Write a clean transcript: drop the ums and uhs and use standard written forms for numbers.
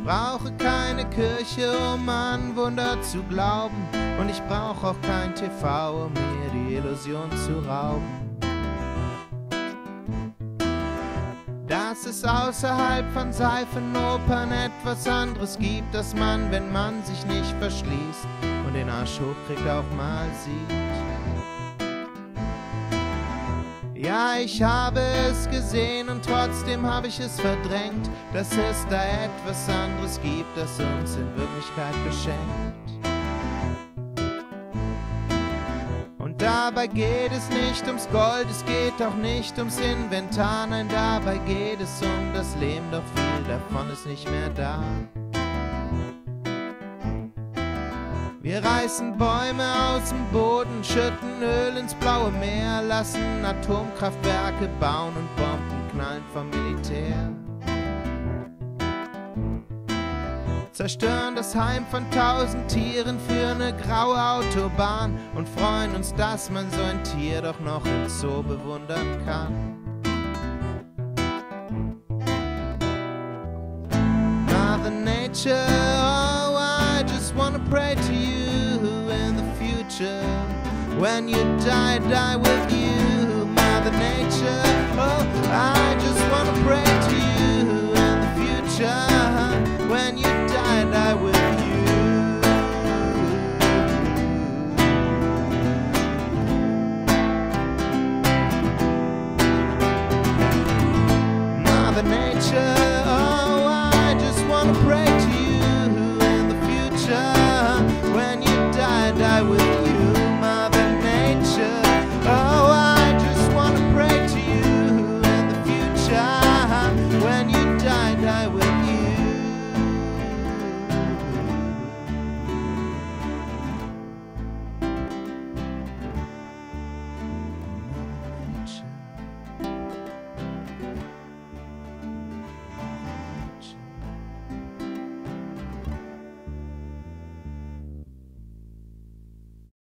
brauche keine Kirche, um an Wunder zu glauben. Und ich brauche auch kein TV, um mir die Illusion zu rauben. Dass es außerhalb von Seifenopern etwas anderes gibt, das man, wenn man sich nicht verschließt und den Arsch hochkriegt, auch mal sieht. Ja, ich habe es gesehen und trotzdem habe ich es verdrängt, dass es da etwas anderes gibt, das uns in Wirklichkeit beschenkt. Und dabei geht es nicht ums Gold, es geht auch nicht ums Inventar, nein, dabei geht es um das Leben, doch viel davon ist nicht mehr da. Wir reißen Bäume aus dem Boden, schütten Öl ins blaue Meer, lassen Atomkraftwerke bauen und Bomben knallen vom Militär. Zerstören das Heim von 1000 Tieren für eine graue Autobahn und freuen uns, dass man so ein Tier doch noch im Zoo bewundern kann. Mother Nature, oh, I just wanna pray to you in the future. When you die, die with you, Mother Nature. Oh, I just wanna pray to you in the future. When you die, die with you. Mother Nature, oh, I just wanna pray to you in the future. When you die, die with you, Mother Nature. Oh, I just wanna pray to you in the future. When you